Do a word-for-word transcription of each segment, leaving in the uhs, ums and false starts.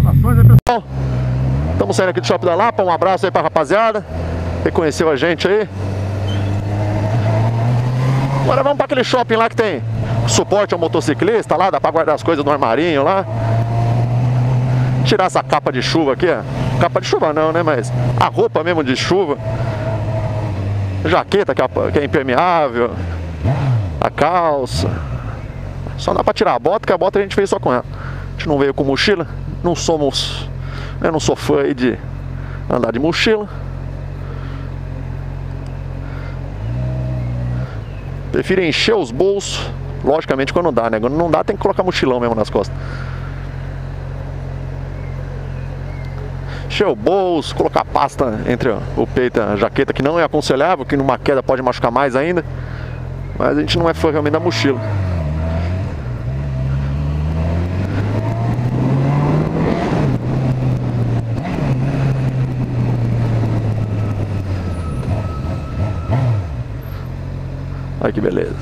informações, né, pessoal? Estamos saindo aqui do Shopping da Lapa. Um abraço aí pra rapaziada que conheceu a gente aí. Agora vamos para aquele shopping lá que tem suporte ao motociclista lá, dá pra guardar as coisas no armarinho lá. Tirar essa capa de chuva aqui, ó. Capa de chuva não, né, mas a roupa mesmo de chuva. Jaqueta que é, que é impermeável. A calça. Só dá pra tirar a bota, que a bota a gente fez só com ela. A gente não veio com mochila. Não somos... Eu não sou fã aí de andar de mochila. Prefiro encher os bolsos. Logicamente quando dá, né? Quando não dá tem que colocar mochilão mesmo nas costas. Encher o bolso, colocar pasta entre o peito e a jaqueta, que não é aconselhável, que numa queda pode machucar mais ainda. Mas a gente não é fã realmente da mochila. Olha que beleza.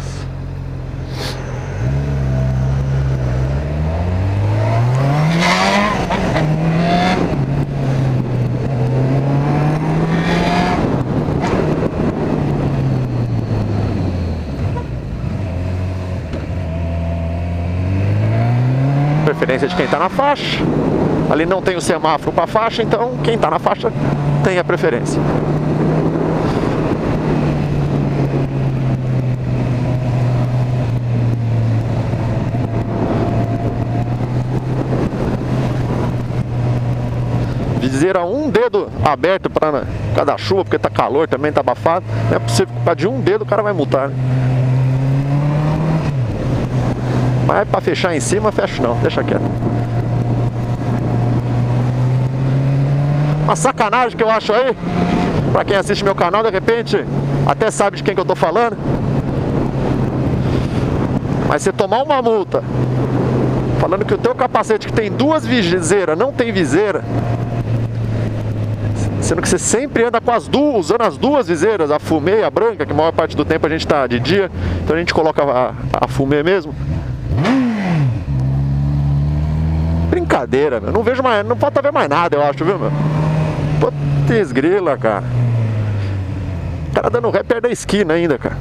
Preferência de quem está na faixa. Ali não tem o semáforo para faixa, então quem está na faixa tem a preferência. Viseira um dedo aberto para cada chuva, porque tá calor também, tá abafado. Não é possível que de um dedo o cara vai multar, né? Mas para fechar em cima, fecha não, deixa quieto. Uma sacanagem que eu acho aí, para quem assiste meu canal, de repente até sabe de quem que eu tô falando. Mas você tomar uma multa falando que o teu capacete que tem duas viseiras não tem viseira, sendo que você sempre anda com as duas, usando as duas viseiras, a fumê e a branca, que a maior parte do tempo a gente tá de dia, então a gente coloca a, a fumê mesmo. Brincadeira, meu. Não vejo mais, não falta ver mais nada, eu acho, viu, meu? Putz grila, cara. O cara dando ré perto da esquina ainda, cara.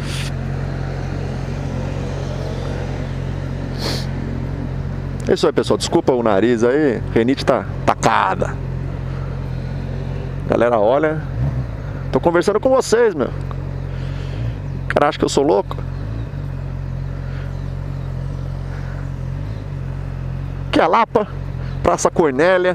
É isso aí, pessoal. Desculpa o nariz aí. Renite tá tacada. Galera, olha. Tô conversando com vocês, meu. O cara acha que eu sou louco? Aqui é a Lapa, Praça Cornélia.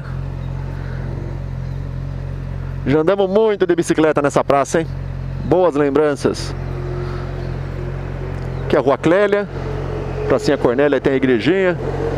Já andamos muito de bicicleta nessa praça, hein? Boas lembranças. Aqui é a Rua Clélia, Pracinha Cornélia, tem a igrejinha.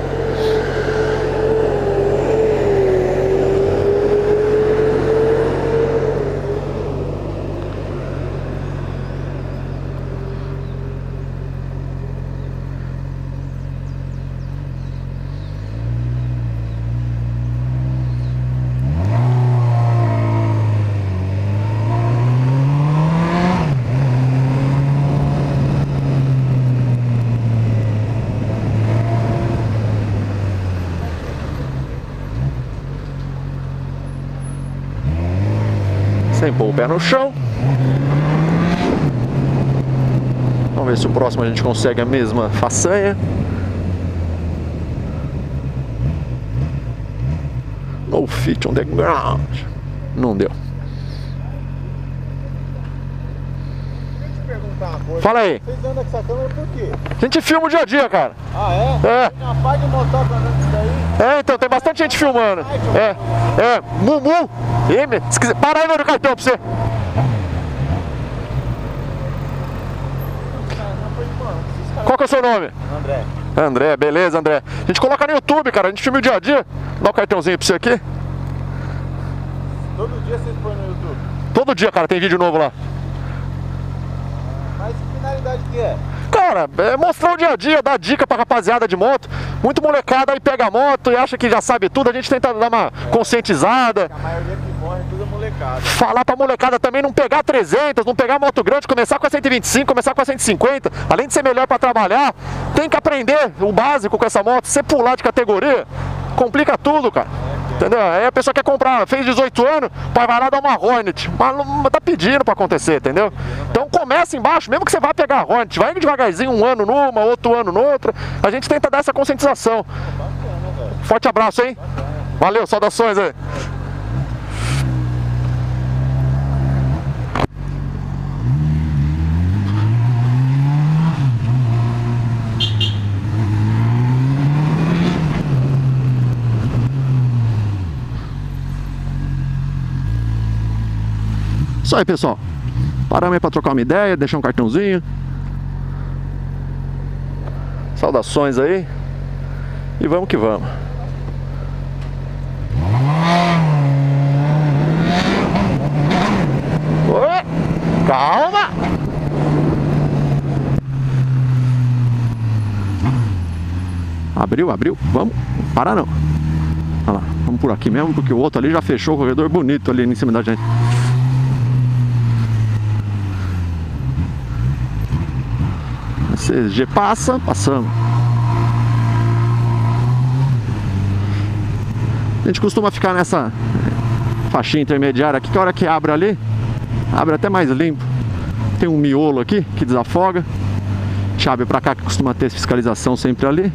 Sem pôr o pé no chão. Vamos ver se o próximo a gente consegue a mesma façanha. No fit on the ground. Não deu. Fala aí. Vocês andam com essa câmera por quê? A gente filma o dia a dia, cara. Ah, é? É. Tem uma parte de motor andando isso daí? É, então, tem bastante gente filmando. É, é, Mumu. E, se quiser, para aí, meu cartão pra você. Qual que é o seu nome? André. André, beleza, André. A gente coloca no YouTube, cara. A gente filma o dia a dia. Dá o cartãozinho pra você aqui. Todo dia vocês põem no YouTube? Todo dia, cara, tem vídeo novo lá. Mas que finalidade que é? Cara, é mostrar o dia a dia, dar dica pra rapaziada de moto. Muito molecada aí pega a moto e acha que já sabe tudo. A gente tenta dar uma é. conscientizada. A maioria que morre é tudo molecada. Falar pra molecada também não pegar trezentos, não pegar moto grande, começar com a cento e vinte e cinco, começar com a cento e cinquenta. Além de ser melhor pra trabalhar, tem que aprender o básico com essa moto. Se você pular de categoria, Complica tudo, cara. Entendeu? Aí a pessoa quer comprar, fez dezoito anos, o pai vai lá dar uma Hornet. Mas não tá pedindo pra acontecer, entendeu? Então começa embaixo, mesmo que você vá pegar a Hornet, vai devagarzinho, um ano numa, outro ano noutra. A gente tenta dar essa conscientização. Forte abraço, hein? Valeu, saudações aí. Isso aí, pessoal. Paramos aí pra trocar uma ideia, deixar um cartãozinho. Saudações aí. E vamos que vamos. Oi, calma! Abriu, abriu. Vamos. Para não. Olha lá. Vamos por aqui mesmo, porque o outro ali já fechou o corredor bonito ali em cima da gente. C G passa, passamos. A gente costuma ficar nessa faixinha intermediária aqui, que a hora que abre ali, abre até mais limpo. Tem um miolo aqui que desafoga. A gente abre pra cá, que costuma ter fiscalização sempre ali.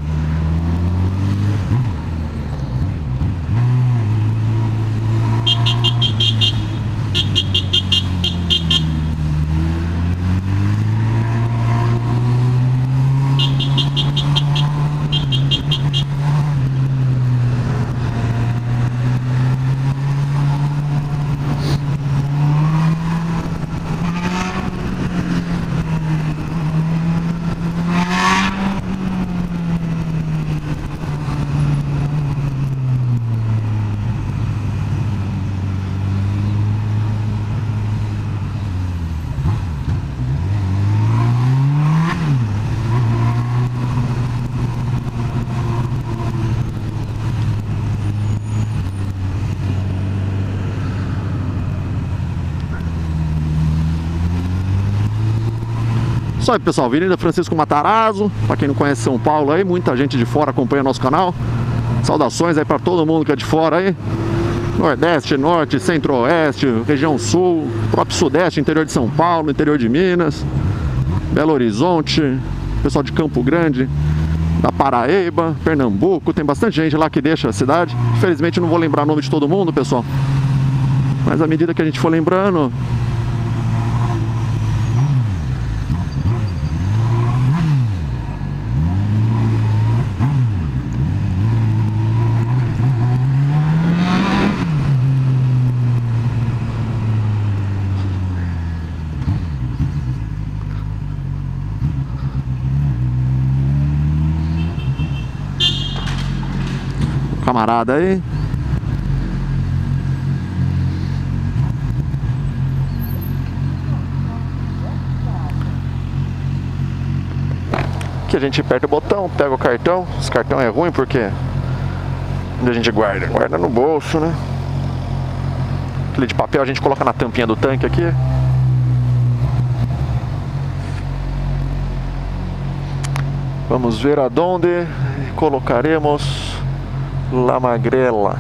Isso aí, pessoal, Avenida Francisco Matarazzo. Para quem não conhece São Paulo aí, muita gente de fora acompanha nosso canal. Saudações aí para todo mundo que é de fora aí. Nordeste, Norte, Centro-Oeste, região Sul, próprio Sudeste, interior de São Paulo, interior de Minas, Belo Horizonte, pessoal de Campo Grande, da Paraíba, Pernambuco. Tem bastante gente lá que deixa a cidade. Infelizmente não vou lembrar o nome de todo mundo, pessoal, mas à medida que a gente for lembrando... Camarada aí. Aqui a gente aperta o botão, pega o cartão. Esse cartão é ruim porque onde a gente guarda? Guarda no bolso, né? Aquele de papel a gente coloca na tampinha do tanque aqui. Vamos ver aonde colocaremos La Magrela.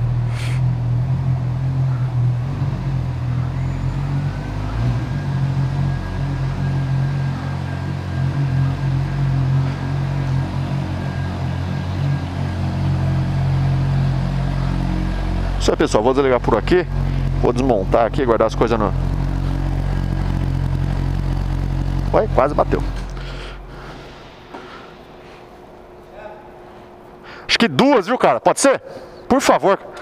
Isso aí, pessoal, vou desligar por aqui. Vou desmontar aqui, guardar as coisas no... Ué, quase bateu. Acho que duas, viu, cara? Pode ser? Por favor.